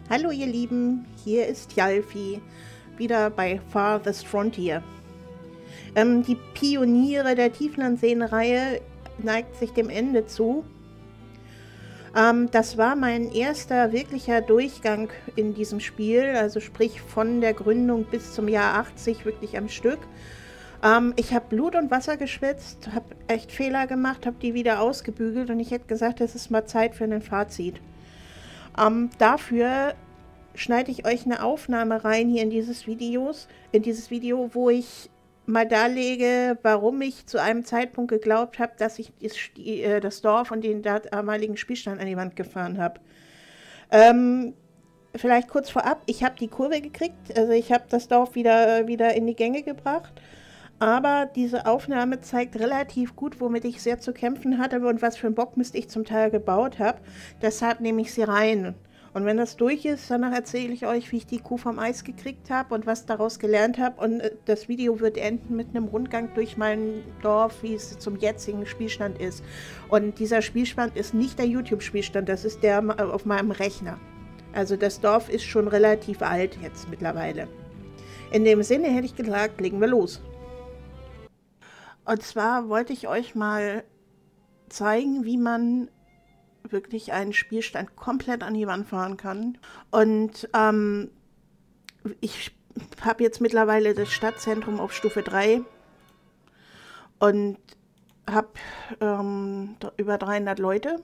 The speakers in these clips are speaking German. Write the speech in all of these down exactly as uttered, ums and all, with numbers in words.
Hallo ihr Lieben, hier ist Jalfi, wieder bei Farthest Frontier. Ähm, die Pioniere der Tieflandseen-Reihe neigt sich dem Ende zu. Ähm, das war mein erster wirklicher Durchgang in diesem Spiel, also sprich von der Gründung bis zum Jahr achtzig wirklich am Stück. Ähm, ich habe Blut und Wasser geschwitzt, habe echt Fehler gemacht, habe die wieder ausgebügelt und ich hätte gesagt, es ist mal Zeit für ein Fazit. Ähm, dafür schneide ich euch eine Aufnahme rein hier in dieses Videos, in dieses Video, wo ich mal darlege, warum ich zu einem Zeitpunkt geglaubt habe, dass ich das, äh, das Dorf und den damaligen Spielstand an die Wand gefahren habe. Ähm, vielleicht kurz vorab, ich habe die Kurve gekriegt, also ich habe das Dorf wieder, wieder in die Gänge gebracht. Aber diese Aufnahme zeigt relativ gut, womit ich sehr zu kämpfen hatte und was für einen Bockmist ich zum Teil gebaut habe. Deshalb nehme ich sie rein. Und wenn das durch ist, danach erzähle ich euch, wie ich die Kuh vom Eis gekriegt habe und was daraus gelernt habe. Und das Video wird enden mit einem Rundgang durch mein Dorf, wie es zum jetzigen Spielstand ist. Und dieser Spielstand ist nicht der YouTube-Spielstand, das ist der auf meinem Rechner. Also das Dorf ist schon relativ alt jetzt mittlerweile. In dem Sinne hätte ich gesagt, legen wir los. Und zwar wollte ich euch mal zeigen, wie man wirklich einen Spielstand komplett an die Wand fahren kann. Und ähm, ich habe jetzt mittlerweile das Stadtzentrum auf Stufe drei und habe ähm, über dreihundert Leute.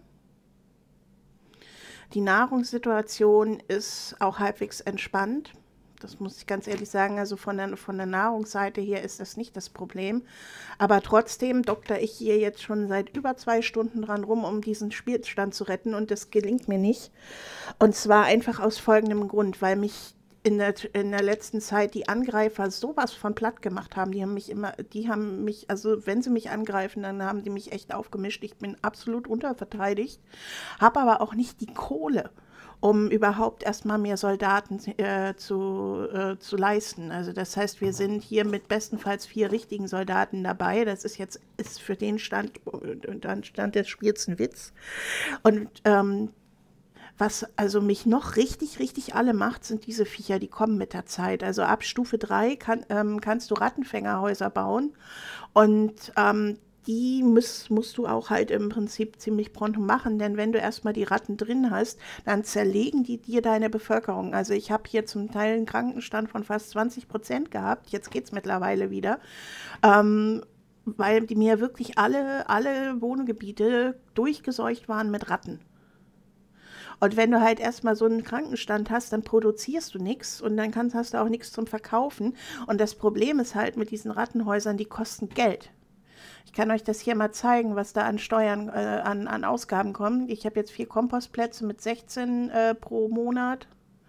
Die Nahrungssituation ist auch halbwegs entspannt. Das muss ich ganz ehrlich sagen, also von der, von der Nahrungsseite her ist das nicht das Problem. Aber trotzdem dokter ich hier jetzt schon seit über zwei Stunden dran rum, um diesen Spielstand zu retten und das gelingt mir nicht. Und zwar einfach aus folgendem Grund, weil mich in der, in der letzten Zeit die Angreifer sowas von platt gemacht haben. Die haben mich immer, die haben mich, also wenn sie mich angreifen, dann haben die mich echt aufgemischt. Ich bin absolut unterverteidigt, habe aber auch nicht die Kohle, um überhaupt erstmal mehr Soldaten äh, zu, äh, zu leisten. Also das heißt, wir sind hier mit bestenfalls vier richtigen Soldaten dabei. Das ist jetzt ist für den Stand, dann Stand des Spiels ein Witz. Und ähm, was also mich noch richtig, richtig alle macht, sind diese Viecher, die kommen mit der Zeit. Also ab Stufe drei kann, ähm, kannst du Rattenfängerhäuser bauen und ähm, die musst, musst du auch halt im Prinzip ziemlich pronto machen, denn wenn du erstmal die Ratten drin hast, dann zerlegen die dir deine Bevölkerung. Also ich habe hier zum Teil einen Krankenstand von fast zwanzig Prozent gehabt, jetzt geht es mittlerweile wieder, ähm, weil die mir wirklich alle, alle Wohngebiete durchgeseucht waren mit Ratten. Und wenn du halt erstmal so einen Krankenstand hast, dann produzierst du nichts und dann kannst, hast du auch nichts zum Verkaufen. Und das Problem ist halt mit diesen Rattenhäusern, die kosten Geld. Ich kann euch das hier mal zeigen, was da an Steuern, äh, an, an Ausgaben kommt. Ich habe jetzt vier Kompostplätze mit sechzehn äh, pro Monat.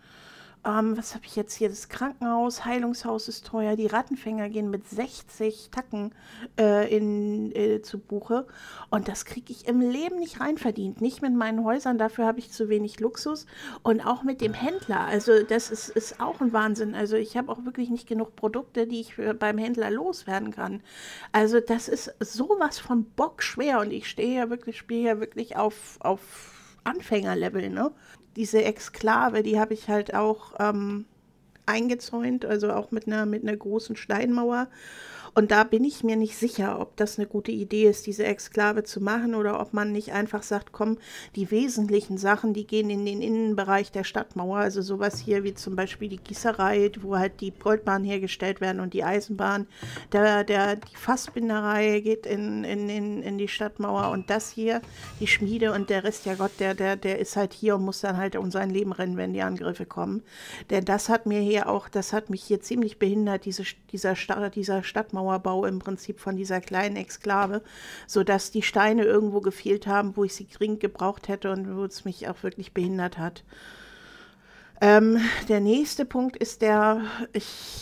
Ähm, was habe ich jetzt hier? Das Krankenhaus, Heilungshaus ist teuer. Die Rattenfänger gehen mit sechzig Tacken äh, in, äh, zu Buche. Und das kriege ich im Leben nicht reinverdient. Nicht mit meinen Häusern, dafür habe ich zu wenig Luxus. Und auch mit dem Händler. Also das ist, ist auch ein Wahnsinn. Also ich habe auch wirklich nicht genug Produkte, die ich für, beim Händler loswerden kann. Also das ist sowas von bockschwer. Und ich stehe ja wirklich, spiele ja wirklich auf, auf Anfängerlevel, ne? Diese Exklave, die habe ich halt auch ähm, eingezäunt, also auch mit einer, mit einer großen Steinmauer. Und da bin ich mir nicht sicher, ob das eine gute Idee ist, diese Exklave zu machen oder ob man nicht einfach sagt, komm, die wesentlichen Sachen, die gehen in den Innenbereich der Stadtmauer, also sowas hier wie zum Beispiel die Gießerei, wo halt die Goldbahnen hergestellt werden und die Eisenbahn. Der, der, die Fassbinderei geht in, in, in, in die Stadtmauer und das hier, die Schmiede und der Rest, ja Gott, der, der, der ist halt hier und muss dann halt um sein Leben rennen, wenn die Angriffe kommen. Denn das hat mir hier auch, das hat mich hier ziemlich behindert, diese, dieser, dieser Stadtmauer. Mauerbau im Prinzip von dieser kleinen Exklave, sodass die Steine irgendwo gefehlt haben, wo ich sie dringend gebraucht hätte und wo es mich auch wirklich behindert hat. Ähm, der nächste Punkt ist der, ich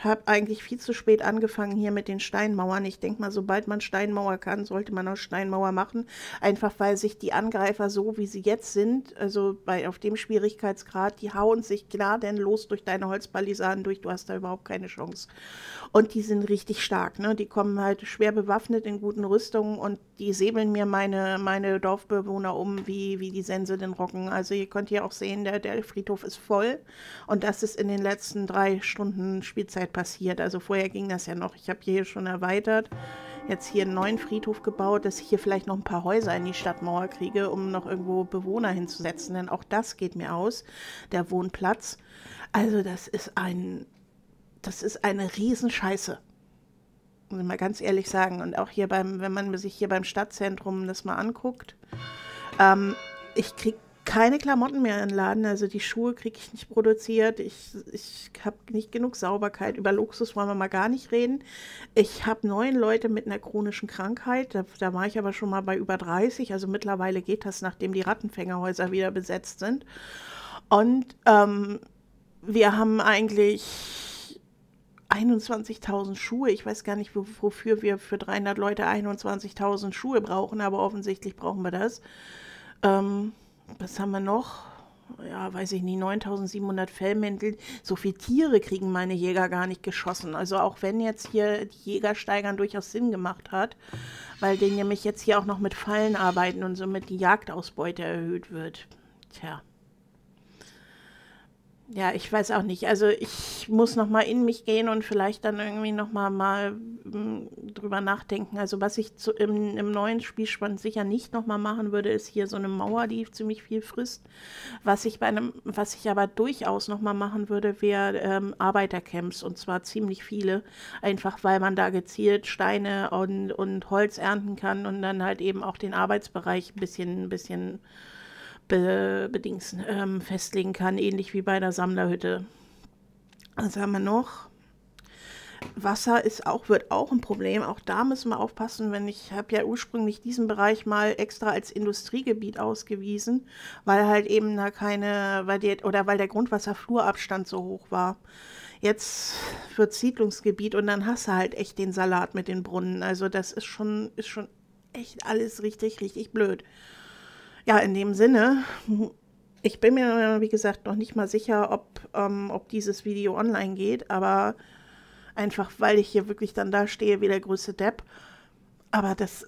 habe eigentlich viel zu spät angefangen hier mit den Steinmauern. Ich denke mal, sobald man Steinmauer kann, sollte man auch Steinmauer machen. Einfach weil sich die Angreifer so, wie sie jetzt sind, also bei, auf dem Schwierigkeitsgrad, die hauen sich gnadenlos durch deine Holzpalisaden durch. Du hast da überhaupt keine Chance. Und die sind richtig stark, ne? Die kommen halt schwer bewaffnet in guten Rüstungen und die säbeln mir meine, meine Dorfbewohner um wie, wie die Sense den Roggen. Also ihr könnt hier auch sehen, der, der Friedhof ist voll und das ist in den letzten drei Stunden Spielzeit passiert. Also vorher ging das ja noch. Ich habe hier schon erweitert, jetzt hier einen neuen Friedhof gebaut, dass ich hier vielleicht noch ein paar Häuser in die Stadtmauer kriege, um noch irgendwo Bewohner hinzusetzen, denn auch das geht mir aus, der Wohnplatz. Also das ist ein, das ist eine Riesenscheiße. Muss ich mal ganz ehrlich sagen. Und auch hier beim, wenn man sich hier beim Stadtzentrum das mal anguckt, ähm, ich kriege keine Klamotten mehr in den Laden, also die Schuhe kriege ich nicht produziert, ich, ich habe nicht genug Sauberkeit, über Luxus wollen wir mal gar nicht reden. Ich habe neun Leute mit einer chronischen Krankheit, da, da war ich aber schon mal bei über dreißig, also mittlerweile geht das, nachdem die Rattenfängerhäuser wieder besetzt sind. Und ähm, wir haben eigentlich einundzwanzigtausend Schuhe. Ich weiß gar nicht, wofür wir für dreihundert Leute einundzwanzigtausend Schuhe brauchen, aber offensichtlich brauchen wir das. Ähm, was haben wir noch? Ja, weiß ich nicht, neuntausendsiebenhundert Fellmäntel. So viele Tiere kriegen meine Jäger gar nicht geschossen. Also auch wenn jetzt hier die Jägersteigern durchaus Sinn gemacht hat, weil die nämlich jetzt hier auch noch mit Fallen arbeiten und somit die Jagdausbeute erhöht wird. Tja. Ja, ich weiß auch nicht. Also ich muss noch mal in mich gehen und vielleicht dann irgendwie noch mal, mal m, drüber nachdenken. Also was ich zu, im, im neuen Spielspann sicher nicht noch mal machen würde, ist hier so eine Mauer, die ziemlich viel frisst. Was ich bei einem, was ich aber durchaus noch mal machen würde, wäre ähm, Arbeitercamps und zwar ziemlich viele. Einfach weil man da gezielt Steine und, und Holz ernten kann und dann halt eben auch den Arbeitsbereich ein bisschen, ein bisschen Be bedings, ähm, festlegen kann, ähnlich wie bei der Sammlerhütte. Was haben wir noch? Wasser ist auch, wird auch ein Problem. Auch da müssen wir aufpassen, wenn ich habe ja ursprünglich diesen Bereich mal extra als Industriegebiet ausgewiesen, weil halt eben da keine, weil die, oder weil der Grundwasserflurabstand so hoch war. Jetzt wird Siedlungsgebiet und dann hast du halt echt den Salat mit den Brunnen. Also das ist schon, ist schon echt alles richtig, richtig blöd. Ja, in dem Sinne, ich bin mir, wie gesagt, noch nicht mal sicher, ob, ähm, ob dieses Video online geht, aber einfach, weil ich hier wirklich dann da stehe wie der größte Depp. Aber das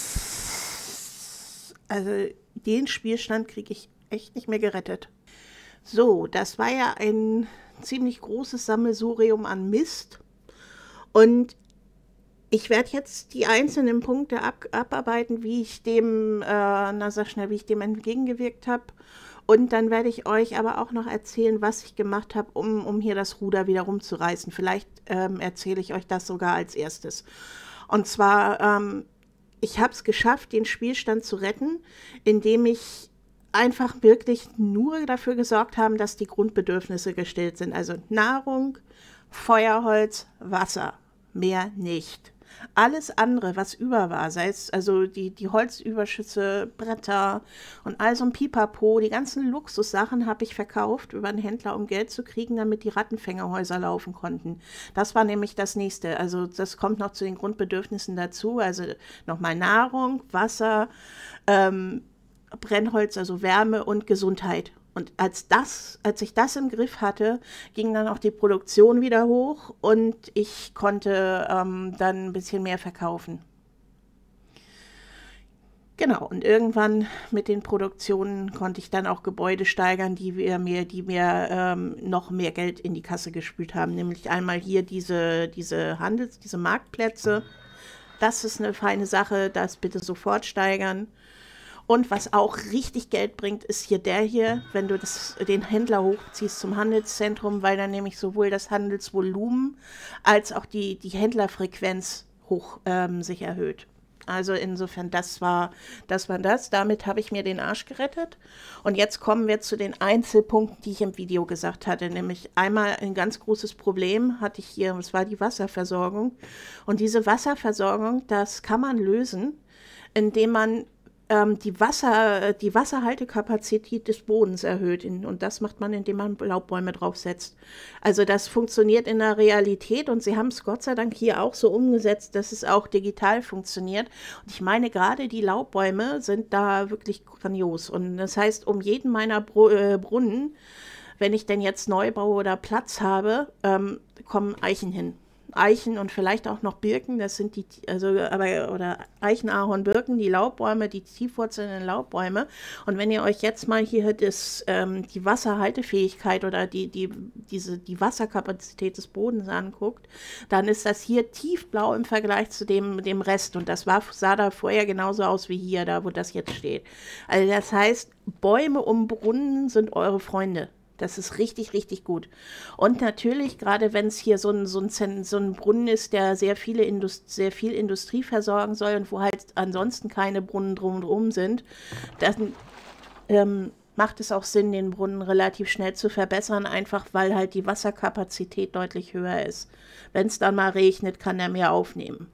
ist, also den Spielstand kriege ich echt nicht mehr gerettet. So, das war ja ein ziemlich großes Sammelsurium an Mist und ich werde jetzt die einzelnen Punkte ab, abarbeiten, wie ich dem, äh, na sag schnell, wie ich dem entgegengewirkt habe. Und dann werde ich euch aber auch noch erzählen, was ich gemacht habe, um, um hier das Ruder wieder rumzureißen. Vielleicht ähm, erzähle ich euch das sogar als erstes. Und zwar, ähm, ich habe es geschafft, den Spielstand zu retten, indem ich einfach wirklich nur dafür gesorgt habe, dass die Grundbedürfnisse gestillt sind. Also Nahrung, Feuerholz, Wasser, mehr nicht. Alles andere, was über war, sei es also die, die Holzüberschüsse, Bretter und all so ein Pipapo, die ganzen Luxussachen habe ich verkauft über einen Händler, um Geld zu kriegen, damit die Rattenfängerhäuser laufen konnten. Das war nämlich das Nächste. Also das kommt noch zu den Grundbedürfnissen dazu. Also nochmal Nahrung, Wasser, ähm, Brennholz, also Wärme und Gesundheit. Und als das, als ich das im Griff hatte, ging dann auch die Produktion wieder hoch und ich konnte ähm, dann ein bisschen mehr verkaufen. Genau, und irgendwann mit den Produktionen konnte ich dann auch Gebäude steigern, die wir mir, die mir ähm, noch mehr Geld in die Kasse gespült haben. Nämlich einmal hier diese, diese Handels-, diese Marktplätze. Das ist eine feine Sache, das bitte sofort steigern. Und was auch richtig Geld bringt, ist hier der hier, wenn du das, den Händler hochziehst zum Handelszentrum, weil dann nämlich sowohl das Handelsvolumen als auch die, die Händlerfrequenz hoch ähm, sich erhöht. Also insofern, das war, das war das. Damit habe ich mir den Arsch gerettet. Und jetzt kommen wir zu den Einzelpunkten, die ich im Video gesagt hatte. Nämlich einmal ein ganz großes Problem hatte ich hier, und das war die Wasserversorgung. Und diese Wasserversorgung, das kann man lösen, indem man ähm, die Wasser, die Wasserhaltekapazität des Bodens erhöht. In, und das macht man, indem man Laubbäume draufsetzt. Also das funktioniert in der Realität und sie haben es Gott sei Dank hier auch so umgesetzt, dass es auch digital funktioniert. Und ich meine, gerade die Laubbäume sind da wirklich grandios. Und das heißt, um jeden meiner Br äh, Brunnen, wenn ich denn jetzt neu baue oder Platz habe, ähm, kommen Eichen hin. Eichen und vielleicht auch noch Birken, das sind die, also, aber, oder Eichen, Ahorn, Birken, die Laubbäume, die tiefwurzelnden Laubbäume. Und wenn ihr euch jetzt mal hier das, ähm, die Wasserhaltefähigkeit oder die, die, diese, die Wasserkapazität des Bodens anguckt, dann ist das hier tiefblau im Vergleich zu dem, dem Rest. Und das war, sah da vorher genauso aus wie hier, da wo das jetzt steht. Also das heißt, Bäume um Brunnen sind eure Freunde. Das ist richtig, richtig gut. Und natürlich, gerade wenn es hier so ein, so, ein, so ein Brunnen ist, der sehr, viele Indust sehr viel Industrie versorgen soll und wo halt ansonsten keine Brunnen drumherum sind, dann ähm, macht es auch Sinn, den Brunnen relativ schnell zu verbessern, einfach weil halt die Wasserkapazität deutlich höher ist. Wenn es dann mal regnet, kann er mehr aufnehmen.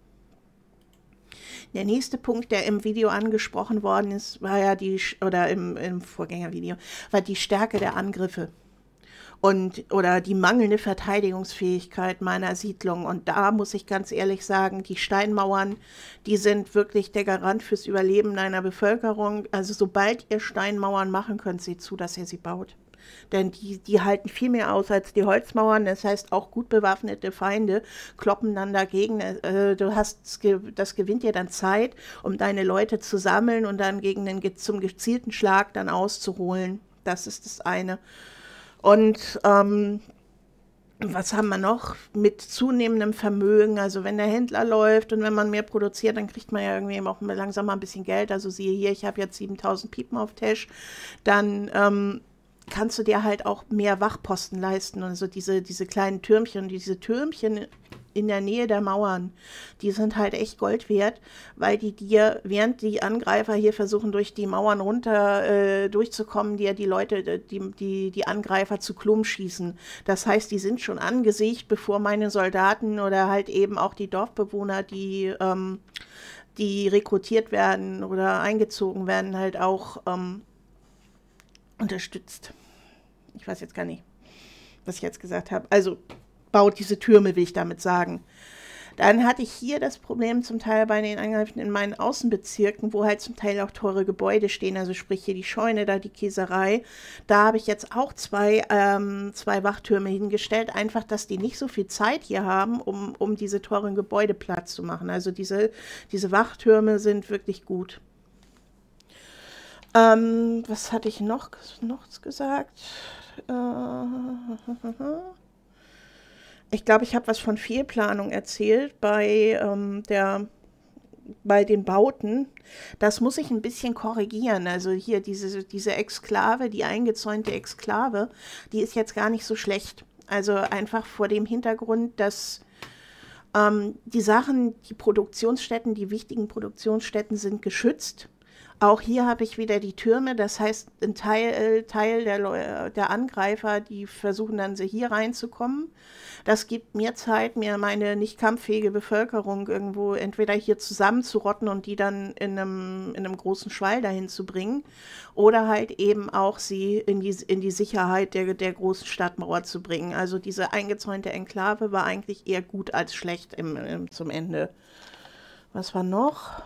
Der nächste Punkt, der im Video angesprochen worden ist, war ja die, oder im, im Vorgängervideo, war die Stärke der Angriffe und oder die mangelnde Verteidigungsfähigkeit meiner Siedlung. Und da muss ich ganz ehrlich sagen, die Steinmauern, die sind wirklich der Garant fürs Überleben einer Bevölkerung. Also sobald ihr Steinmauern machen könnt, seht zu, dass ihr sie baut. Denn die, die halten viel mehr aus als die Holzmauern. Das heißt, auch gut bewaffnete Feinde kloppen dann dagegen. Äh, du hast, das gewinnt dir dann Zeit, um deine Leute zu sammeln und dann gegen den, zum gezielten Schlag dann auszuholen. Das ist das eine. Und ähm, was haben wir noch? Mit zunehmendem Vermögen, also wenn der Händler läuft und wenn man mehr produziert, dann kriegt man ja irgendwie auch langsam mal ein bisschen Geld. Also siehe hier, ich habe jetzt siebentausend Piepen auf Tisch. Dann ähm, kannst du dir halt auch mehr Wachposten leisten. Also diese, diese kleinen Türmchen, diese Türmchen in der Nähe der Mauern, die sind halt echt Gold wert, weil die dir, während die Angreifer hier versuchen, durch die Mauern runter äh, durchzukommen, dir die Leute, die, die, die Angreifer zu Klump schießen. Das heißt, die sind schon angesiegt, bevor meine Soldaten oder halt eben auch die Dorfbewohner, die, ähm, die rekrutiert werden oder eingezogen werden, halt auch ähm, unterstützt. Ich weiß jetzt gar nicht, was ich jetzt gesagt habe. Also baut diese Türme, will ich damit sagen. Dann hatte ich hier das Problem zum Teil bei den Angriffen in meinen Außenbezirken, wo halt zum Teil auch teure Gebäude stehen, also sprich hier die Scheune, da die Käserei. Da habe ich jetzt auch zwei, ähm, zwei Wachtürme hingestellt, einfach, dass die nicht so viel Zeit hier haben, um, um diese teuren Gebäude Platz zu machen. Also diese, diese Wachtürme sind wirklich gut. Ähm, was hatte ich noch, noch gesagt? Äh, ich glaube, ich habe was von Fehlplanung erzählt bei, ähm, der, bei den Bauten. Das muss ich ein bisschen korrigieren. Also hier diese, diese Exklave, die eingezäunte Exklave, die ist jetzt gar nicht so schlecht. Also einfach vor dem Hintergrund, dass ähm, die Sachen, die Produktionsstätten, die wichtigen Produktionsstätten sind geschützt. Auch hier habe ich wieder die Türme, das heißt, ein Teil, Teil der, der Angreifer, die versuchen dann sie hier reinzukommen. Das gibt mir Zeit, mir meine nicht kampffähige Bevölkerung irgendwo entweder hier zusammenzurotten und die dann in einem, in einem großen Schwall dahin zu bringen oder halt eben auch sie in die, in die Sicherheit der, der großen Stadtmauer zu bringen. Also diese eingezäunte Enklave war eigentlich eher gut als schlecht im, im, zum Ende. Was war noch?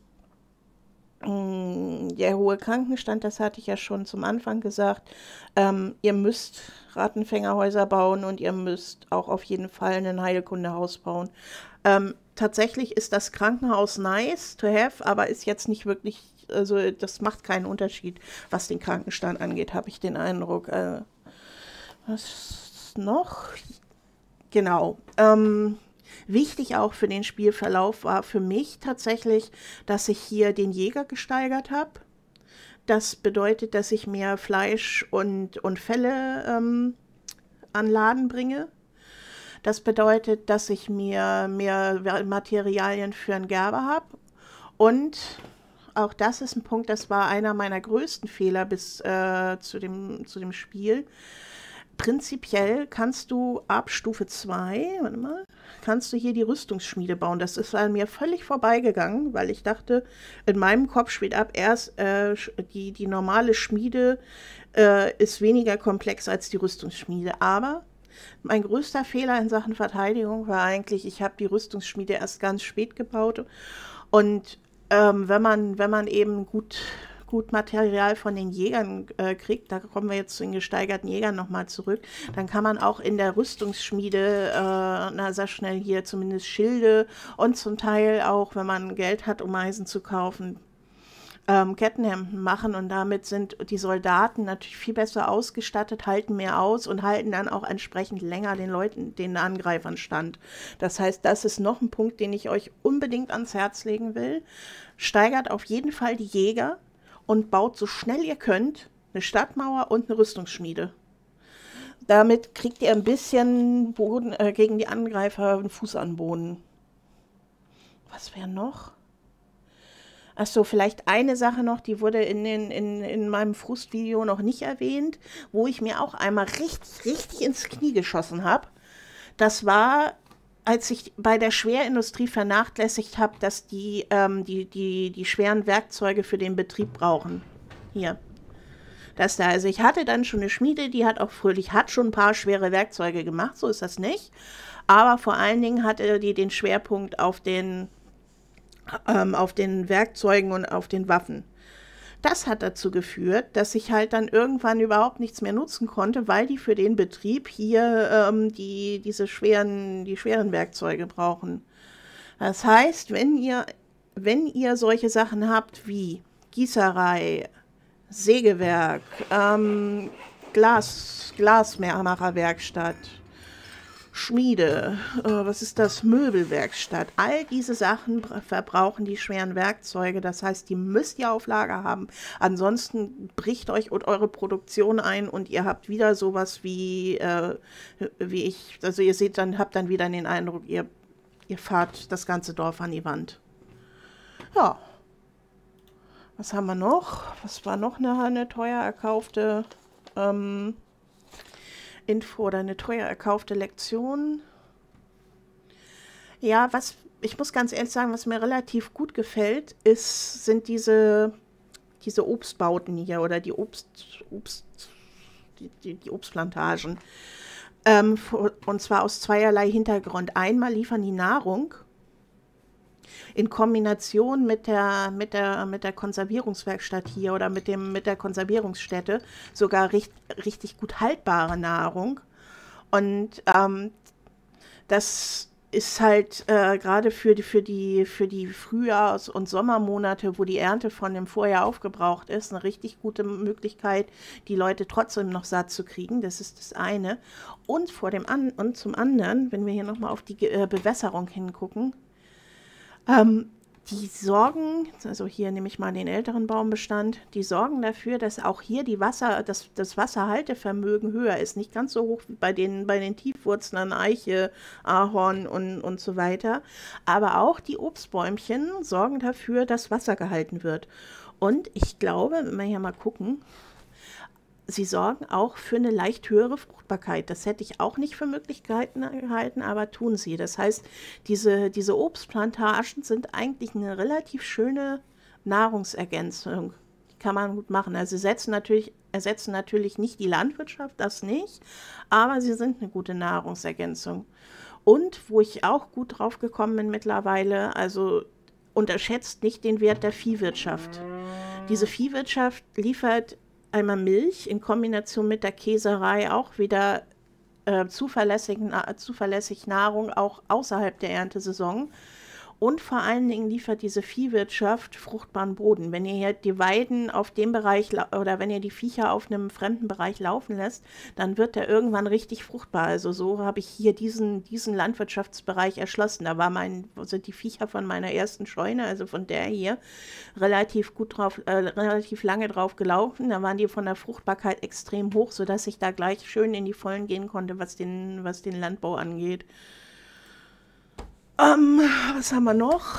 Der hohe Krankenstand, das hatte ich ja schon zum Anfang gesagt. Ähm, ihr müsst Rattenfängerhäuser bauen und ihr müsst auch auf jeden Fall ein Heilkundehaus bauen. Ähm, tatsächlich ist das Krankenhaus nice to have, aber ist jetzt nicht wirklich, also das macht keinen Unterschied, was den Krankenstand angeht, habe ich den Eindruck. Äh, was noch? Genau. Ähm, Wichtig auch für den Spielverlauf war für mich tatsächlich, dass ich hier den Jäger gesteigert habe. Das bedeutet, dass ich mehr Fleisch und, und Felle ähm, an Laden bringe. Das bedeutet, dass ich mir mehr Materialien für einen Gerber habe. Und auch das ist ein Punkt, das war einer meiner größten Fehler bis äh, zu dem, zu dem Spiel. prinzipiell kannst du ab Stufe zwei, warte mal, kannst du hier die Rüstungsschmiede bauen. Das ist an mir völlig vorbeigegangen, weil ich dachte, in meinem Kopf spielt ab erst äh, die, die normale Schmiede äh, ist weniger komplex als die Rüstungsschmiede. Aber mein größter Fehler in Sachen Verteidigung war eigentlich, ich habe die Rüstungsschmiede erst ganz spät gebaut. Und ähm, wenn man, wenn man eben gut, gut Material von den Jägern äh, kriegt, da kommen wir jetzt zu den gesteigerten Jägern nochmal zurück, dann kann man auch in der Rüstungsschmiede, äh, na, sehr schnell hier zumindest Schilde und zum Teil auch, wenn man Geld hat, um Eisen zu kaufen, ähm, Kettenhemden machen, und damit sind die Soldaten natürlich viel besser ausgestattet, halten mehr aus und halten dann auch entsprechend länger den Leuten, den Angreifern stand. Das heißt, das ist noch ein Punkt, den ich euch unbedingt ans Herz legen will. Steigert auf jeden Fall die Jäger und baut so schnell ihr könnt eine Stadtmauer und eine Rüstungsschmiede. Damit kriegt ihr ein bisschen Boden, äh, gegen die Angreifer einen Fuß an Boden. Was wäre noch? Ach so, vielleicht eine Sache noch, die wurde in, den, in, in meinem Frustvideo noch nicht erwähnt, wo ich mir auch einmal richtig, richtig ins Knie geschossen habe. Das war, als ich bei der Schwerindustrie vernachlässigt habe, dass die, ähm, die, die, die schweren Werkzeuge für den Betrieb brauchen. Hier. Das da, also ich hatte dann schon eine Schmiede, die hat auch fröhlich, hat schon ein paar schwere Werkzeuge gemacht, so ist das nicht. Aber vor allen Dingen hatte die den Schwerpunkt auf den ähm, auf den Werkzeugen und auf den Waffen. Das hat dazu geführt, dass ich halt dann irgendwann überhaupt nichts mehr nutzen konnte, weil die für den Betrieb hier ähm, die, diese schweren, die schweren Werkzeuge brauchen. Das heißt, wenn ihr, wenn ihr solche Sachen habt wie Gießerei, Sägewerk, ähm, Glas, Glasmacherwerkstatt, Schmiede, äh, was ist das, Möbelwerkstatt, all diese Sachen verbrauchen die schweren Werkzeuge, das heißt, die müsst ihr auf Lager haben, ansonsten bricht euch eure Produktion ein und ihr habt wieder sowas wie, äh, wie ich, also ihr seht dann, habt dann wieder den Eindruck, ihr, ihr fahrt das ganze Dorf an die Wand. Ja, was haben wir noch? Was war noch eine, eine teuer erkaufte ähm, Info oder eine teuer erkaufte Lektion? Ja, was ich muss ganz ehrlich sagen, was mir relativ gut gefällt, ist, sind diese, diese Obstbauten hier oder die Obst, Obst, die, die, die Obstplantagen. Ähm, und zwar aus zweierlei Hintergrund. Einmal liefern die Nahrung in Kombination mit der, mit der, mit der Konservierungswerkstatt hier oder mit, dem, mit der Konservierungsstätte sogar richt, richtig gut haltbare Nahrung. Und ähm, das ist halt äh, gerade für die, für die, für die Frühjahrs- und Sommermonate, wo die Ernte von dem Vorjahr aufgebraucht ist, eine richtig gute Möglichkeit, die Leute trotzdem noch satt zu kriegen. Das ist das eine. Und, vor dem An und zum anderen, wenn wir hier nochmal auf die äh, Bewässerung hingucken, Ähm, die sorgen, also hier nehme ich mal den älteren Baumbestand, die sorgen dafür, dass auch hier die Wasser, das, das Wasserhaltevermögen höher ist. Nicht ganz so hoch wie bei den, bei den Tiefwurzeln, Eiche, Ahorn und, und so weiter. Aber auch die Obstbäumchen sorgen dafür, dass Wasser gehalten wird. Und ich glaube, wenn wir hier mal gucken, sie sorgen auch für eine leicht höhere Fruchtbarkeit. Das hätte ich auch nicht für Möglichkeiten gehalten, aber tun sie. Das heißt, diese, diese Obstplantagen sind eigentlich eine relativ schöne Nahrungsergänzung. Die kann man gut machen. Also sie setzen natürlich, ersetzen natürlich nicht die Landwirtschaft, das nicht, aber sie sind eine gute Nahrungsergänzung. Und wo ich auch gut drauf gekommen bin mittlerweile, also unterschätzt nicht den Wert der Viehwirtschaft. Diese Viehwirtschaft liefert einmal Milch in Kombination mit der Käserei auch wieder äh, zuverlässig, na, zuverlässig Nahrung, auch außerhalb der Erntesaison. Und vor allen Dingen liefert diese Viehwirtschaft fruchtbaren Boden. Wenn ihr hier die Weiden auf dem Bereich oder wenn ihr die Viecher auf einem fremden Bereich laufen lässt, dann wird der irgendwann richtig fruchtbar. Also so habe ich hier diesen, diesen Landwirtschaftsbereich erschlossen. Da war mein, sind die Viecher von meiner ersten Scheune, also von der hier, relativ gut drauf, äh, relativ lange drauf gelaufen. Da waren die von der Fruchtbarkeit extrem hoch, sodass ich da gleich schön in die Vollen gehen konnte, was den, was den Landbau angeht. Ähm, was haben wir noch?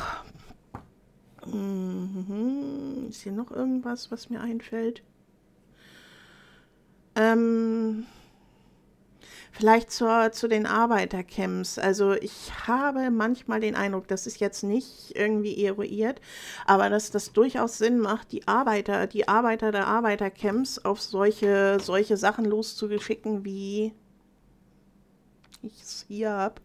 Mhm. Ist hier noch irgendwas, was mir einfällt? Ähm, Vielleicht zur, zu den Arbeitercamps. Also ich habe manchmal den Eindruck, das ist jetzt nicht irgendwie eruiert, aber dass das durchaus Sinn macht, die Arbeiter, die Arbeiter der Arbeitercamps auf solche, solche Sachen loszuschicken, wie ich es hier habe.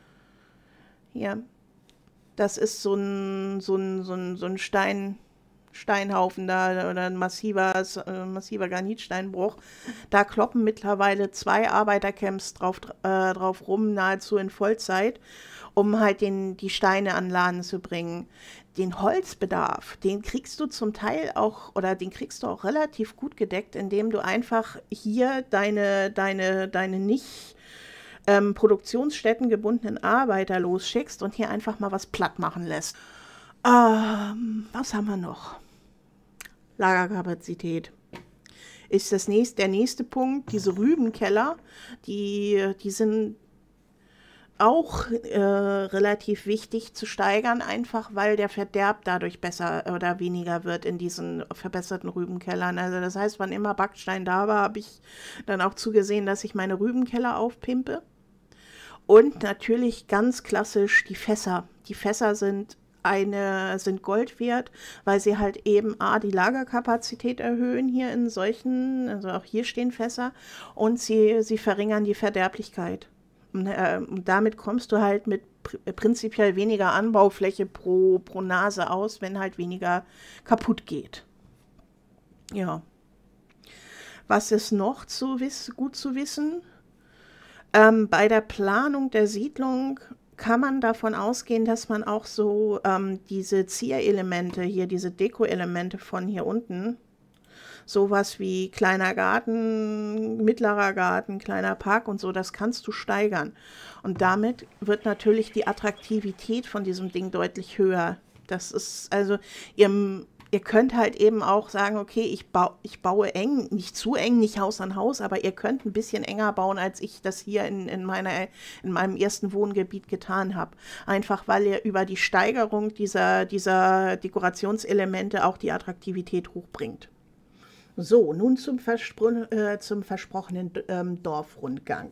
Hier. Das ist so ein, so ein, so ein, so ein Stein, Steinhaufen da oder ein massiver, äh, massiver Granitsteinbruch. Da kloppen mittlerweile zwei Arbeitercamps drauf, äh, drauf rum, nahezu in Vollzeit, um halt den, die Steine an Laden zu bringen. Den Holzbedarf, den kriegst du zum Teil auch, oder den kriegst du auch relativ gut gedeckt, indem du einfach hier deine, deine, deine nicht ähm, Produktionsstätten gebundenen Arbeiter losschickst und hier einfach mal was platt machen lässt. Ähm, was haben wir noch? Lagerkapazität ist das nächste, der nächste Punkt. Diese Rübenkeller, die, die sind auch äh, relativ wichtig zu steigern, einfach weil der Verderb dadurch besser oder weniger wird in diesen verbesserten Rübenkellern. Also das heißt, wann immer Backstein da war, habe ich dann auch zugesehen, dass ich meine Rübenkeller aufpimpe. Und natürlich ganz klassisch die Fässer. Die Fässer sind eine, sind Gold wert, weil sie halt eben A, die Lagerkapazität erhöhen hier in solchen, also auch hier stehen Fässer, und sie, sie verringern die Verderblichkeit. Und, äh, und damit kommst du halt mit pr prinzipiell weniger Anbaufläche pro, pro Nase aus, wenn halt weniger kaputt geht. Ja. Was ist noch zu wiss gut zu wissen? Ähm, bei der Planung der Siedlung kann man davon ausgehen, dass man auch so ähm, diese Zierelemente hier, diese Deko-Elemente von hier unten, sowas wie kleiner Garten, mittlerer Garten, kleiner Park und so, das kannst du steigern. Und damit wird natürlich die Attraktivität von diesem Ding deutlich höher. Das ist also, ihr, ihr könnt halt eben auch sagen, okay, ich, bau, ich baue eng, nicht zu eng, nicht Haus an Haus, aber ihr könnt ein bisschen enger bauen, als ich das hier in, in, meiner, in meinem ersten Wohngebiet getan habe. Einfach weil ihr über die Steigerung dieser, dieser Dekorationselemente auch die Attraktivität hochbringt. So, nun zum, Verspro äh, zum versprochenen ähm, Dorfrundgang.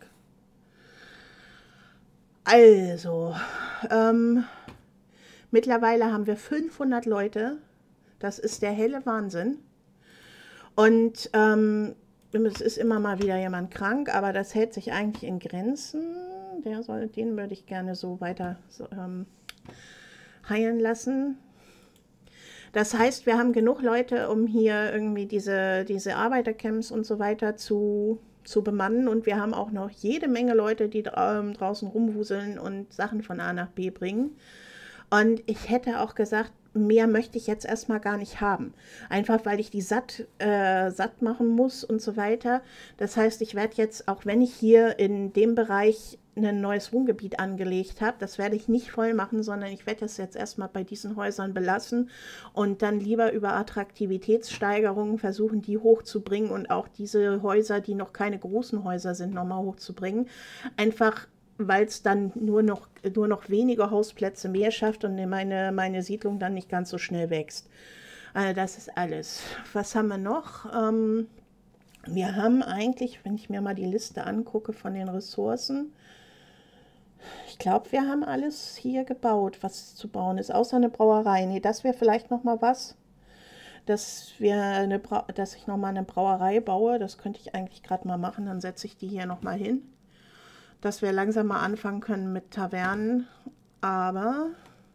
Also, ähm, mittlerweile haben wir fünfhundert Leute. Das ist der helle Wahnsinn. Und ähm, es ist immer mal wieder jemand krank, aber das hält sich eigentlich in Grenzen. Der soll, den würde ich gerne so weiter so, ähm, heilen lassen. Das heißt, wir haben genug Leute, um hier irgendwie diese, diese Arbeitercamps und so weiter zu, zu bemannen. Und wir haben auch noch jede Menge Leute, die ähm, draußen rumwuseln und Sachen von A nach B bringen. Und ich hätte auch gesagt, mehr möchte ich jetzt erstmal gar nicht haben. Einfach weil ich die satt, äh, satt machen muss und so weiter. Das heißt, ich werde jetzt, auch wenn ich hier in dem Bereich ein neues Wohngebiet angelegt habe, das werde ich nicht voll machen, sondern ich werde das jetzt erstmal bei diesen Häusern belassen und dann lieber über Attraktivitätssteigerungen versuchen, die hochzubringen und auch diese Häuser, die noch keine großen Häuser sind, nochmal hochzubringen. Einfach weil es dann nur noch, nur noch wenige Hausplätze mehr schafft und meine, meine Siedlung dann nicht ganz so schnell wächst. Also das ist alles. Was haben wir noch? Ähm, wir haben eigentlich, wenn ich mir mal die Liste angucke von den Ressourcen, ich glaube, wir haben alles hier gebaut, was zu bauen ist, außer eine Brauerei. Nee, das wäre vielleicht noch mal was, dass, wir eine Bra dass ich noch mal eine Brauerei baue. Das könnte ich eigentlich gerade mal machen, dann setze ich die hier noch mal hin. Dass wir langsam mal anfangen können mit Tavernen, aber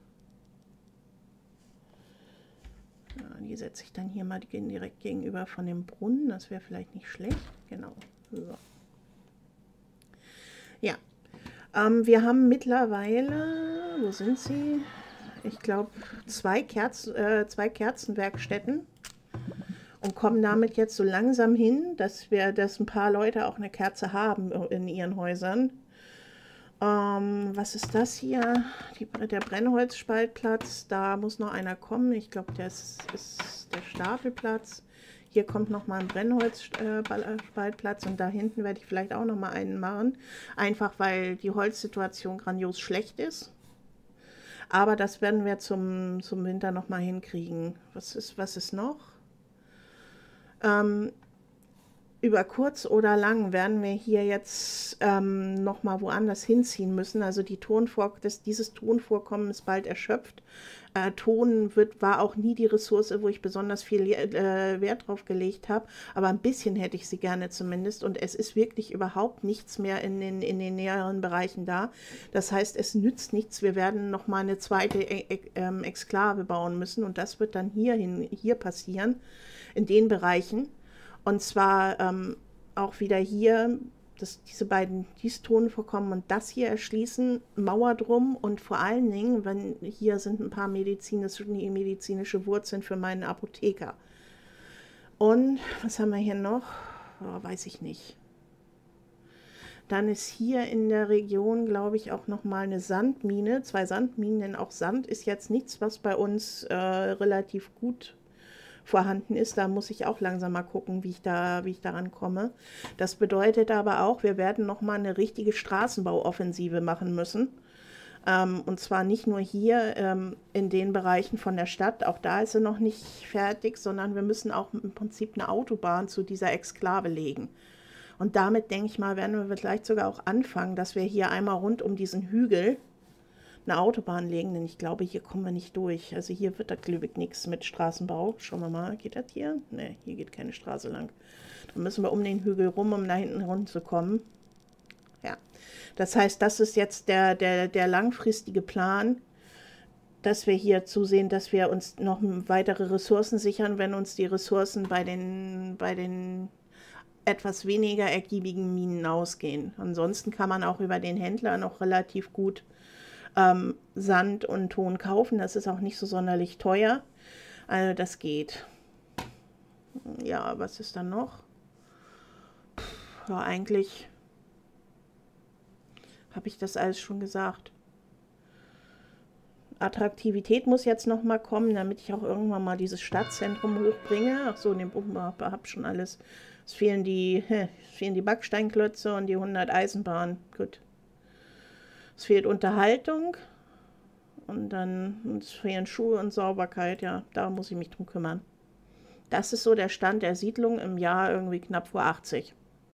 ja, die setze ich dann hier mal direkt gegenüber von dem Brunnen, das wäre vielleicht nicht schlecht, genau. So. Ja, ähm, wir haben mittlerweile, wo sind sie? Ich glaube, zwei, Kerz, äh, zwei Kerzenwerkstätten und kommen damit jetzt so langsam hin, dass wir, dass ein paar Leute auch eine Kerze haben in ihren Häusern. Ähm, was ist das hier? Die, der Brennholzspaltplatz, da muss noch einer kommen. Ich glaube, das ist der Stapelplatz. Hier kommt noch mal ein Brennholzspaltplatz und da hinten werde ich vielleicht auch noch mal einen machen. Einfach weil die Holzsituation grandios schlecht ist. Aber das werden wir zum, zum Winter noch mal hinkriegen. Was ist, was ist noch? Ähm, über kurz oder lang werden wir hier jetzt ähm, noch mal woanders hinziehen müssen. Also die Tonvor das, dieses Tonvorkommen ist bald erschöpft. Äh, Ton wird, war auch nie die Ressource, wo ich besonders viel äh, Wert drauf gelegt habe. Aber ein bisschen hätte ich sie gerne zumindest. Und es ist wirklich überhaupt nichts mehr in den, in den näheren Bereichen da. Das heißt, es nützt nichts. Wir werden noch mal eine zweite e ähm, Exklave bauen müssen. Und das wird dann hierhin, hier passieren, in den Bereichen. Und zwar ähm, auch wieder hier, dass diese beiden dieses Tonvorkommen und das hier erschließen, Mauer drum und vor allen Dingen, wenn hier sind ein paar medizinische, medizinische Wurzeln für meinen Apotheker. Und was haben wir hier noch? Oh, weiß ich nicht. Dann ist hier in der Region, glaube ich, auch noch mal eine Sandmine, zwei Sandminen, denn auch Sand ist jetzt nichts, was bei uns äh, relativ gut vorhanden ist. Da muss ich auch langsam mal gucken, wie ich da, wie ich daran komme. Das bedeutet aber auch, wir werden noch mal eine richtige Straßenbauoffensive machen müssen. Ähm, und zwar nicht nur hier ähm, in den Bereichen von der Stadt, auch da ist sie noch nicht fertig, sondern wir müssen auch im Prinzip eine Autobahn zu dieser Exklave legen. Und damit, denke ich mal, werden wir vielleicht sogar auch anfangen, dass wir hier einmal rund um diesen Hügel eine Autobahn legen, denn ich glaube, hier kommen wir nicht durch. Also hier wird das glaube ich nichts mit Straßenbau. Schauen wir mal, geht das hier? Ne, hier geht keine Straße lang. Dann müssen wir um den Hügel rum, um da hinten runterzukommen. Ja, das heißt, das ist jetzt der, der, der langfristige Plan, dass wir hier zusehen, dass wir uns noch weitere Ressourcen sichern, wenn uns die Ressourcen bei den, bei den etwas weniger ergiebigen Minen ausgehen. Ansonsten kann man auch über den Händler noch relativ gut ähm, Sand und Ton kaufen. Das ist auch nicht so sonderlich teuer. Also das geht. Ja, was ist dann noch? Puh, ja, eigentlich habe ich das alles schon gesagt. Attraktivität muss jetzt noch mal kommen, damit ich auch irgendwann mal dieses Stadtzentrum hochbringe. Ach so, den habe schon alles. Es fehlen die, es fehlen die Backsteinklötze und die hundert Eisenbahnen. Gut. Es fehlt Unterhaltung und dann es fehlen Schuhe und Sauberkeit. Ja, da muss ich mich drum kümmern. Das ist so der Stand der Siedlung im Jahr irgendwie knapp vor achtzig.